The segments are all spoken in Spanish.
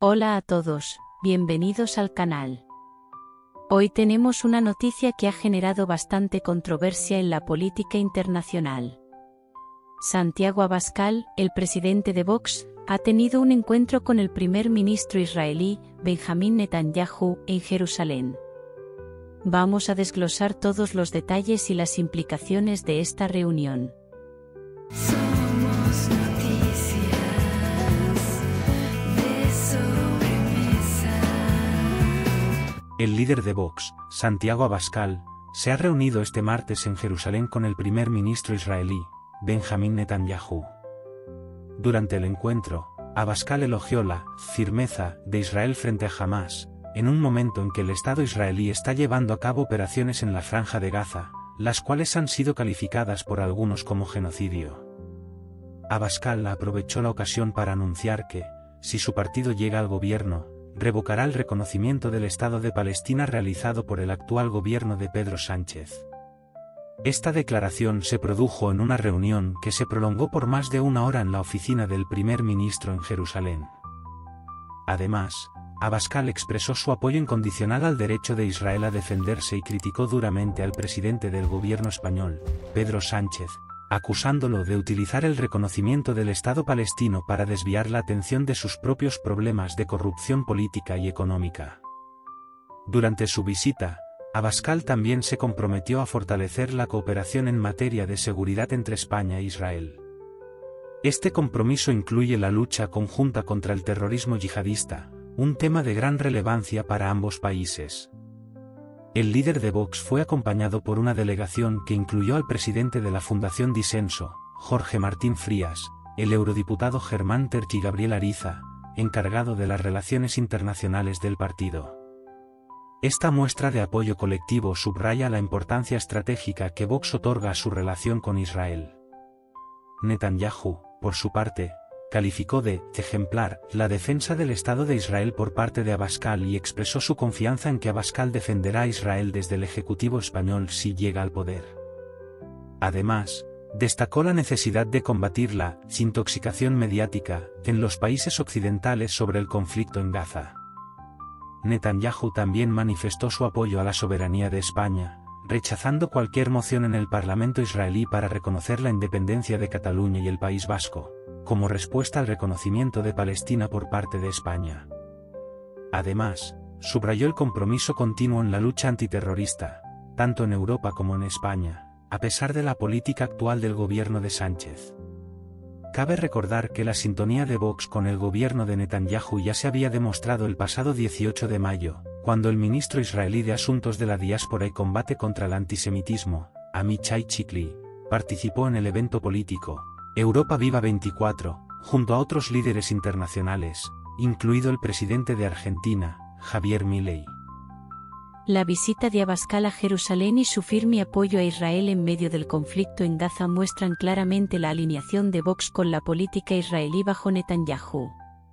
Hola a todos, bienvenidos al canal. Hoy tenemos una noticia que ha generado bastante controversia en la política internacional. Santiago Abascal, el presidente de Vox, ha tenido un encuentro con el primer ministro israelí, Benjamín Netanyahu, en Jerusalén. Vamos a desglosar todos los detalles y las implicaciones de esta reunión. El líder de Vox, Santiago Abascal, se ha reunido este martes en Jerusalén con el primer ministro israelí, Benjamín Netanyahu. Durante el encuentro, Abascal elogió la firmeza de Israel frente a Hamás, en un momento en que el Estado israelí está llevando a cabo operaciones en la Franja de Gaza, las cuales han sido calificadas por algunos como genocidio. Abascal aprovechó la ocasión para anunciar que, si su partido llega al gobierno, revocará el reconocimiento del Estado de Palestina realizado por el actual gobierno de Pedro Sánchez. Esta declaración se produjo en una reunión que se prolongó por más de una hora en la oficina del primer ministro en Jerusalén. Además, Abascal expresó su apoyo incondicional al derecho de Israel a defenderse y criticó duramente al presidente del gobierno español, Pedro Sánchez, acusándolo de utilizar el reconocimiento del Estado palestino para desviar la atención de sus propios problemas de corrupción política y económica. Durante su visita, Abascal también se comprometió a fortalecer la cooperación en materia de seguridad entre España e Israel. Este compromiso incluye la lucha conjunta contra el terrorismo yihadista, un tema de gran relevancia para ambos países. El líder de Vox fue acompañado por una delegación que incluyó al presidente de la Fundación Disenso, Jorge Martín Frías, el eurodiputado Germán Terch y Gabriel Ariza, encargado de las relaciones internacionales del partido. Esta muestra de apoyo colectivo subraya la importancia estratégica que Vox otorga a su relación con Israel. Netanyahu, por su parte, calificó de ejemplar la defensa del Estado de Israel por parte de Abascal y expresó su confianza en que Abascal defenderá a Israel desde el Ejecutivo español si llega al poder. Además, destacó la necesidad de combatir la intoxicación mediática en los países occidentales sobre el conflicto en Gaza. Netanyahu también manifestó su apoyo a la soberanía de España, rechazando cualquier moción en el Parlamento israelí para reconocer la independencia de Cataluña y el País Vasco, como respuesta al reconocimiento de Palestina por parte de España. Además, subrayó el compromiso continuo en la lucha antiterrorista, tanto en Europa como en España, a pesar de la política actual del gobierno de Sánchez. Cabe recordar que la sintonía de Vox con el gobierno de Netanyahu ya se había demostrado el pasado 18 de mayo, cuando el ministro israelí de Asuntos de la Diáspora y Combate contra el Antisemitismo, Amichai Chikli, participó en el evento político Europa Viva 24, junto a otros líderes internacionales, incluido el presidente de Argentina, Javier Milei. La visita de Abascal a Jerusalén y su firme apoyo a Israel en medio del conflicto en Gaza muestran claramente la alineación de Vox con la política israelí bajo Netanyahu.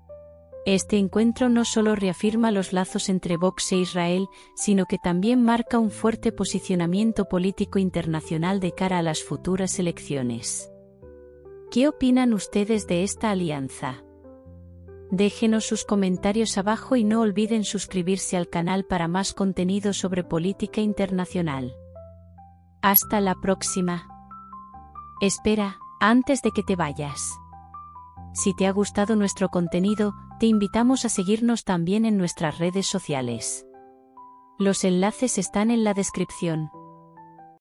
Este encuentro no solo reafirma los lazos entre Vox e Israel, sino que también marca un fuerte posicionamiento político internacional de cara a las futuras elecciones. ¿Qué opinan ustedes de esta alianza? Déjenos sus comentarios abajo y no olviden suscribirse al canal para más contenido sobre política internacional. Hasta la próxima. Espera, antes de que te vayas. Si te ha gustado nuestro contenido, te invitamos a seguirnos también en nuestras redes sociales. Los enlaces están en la descripción.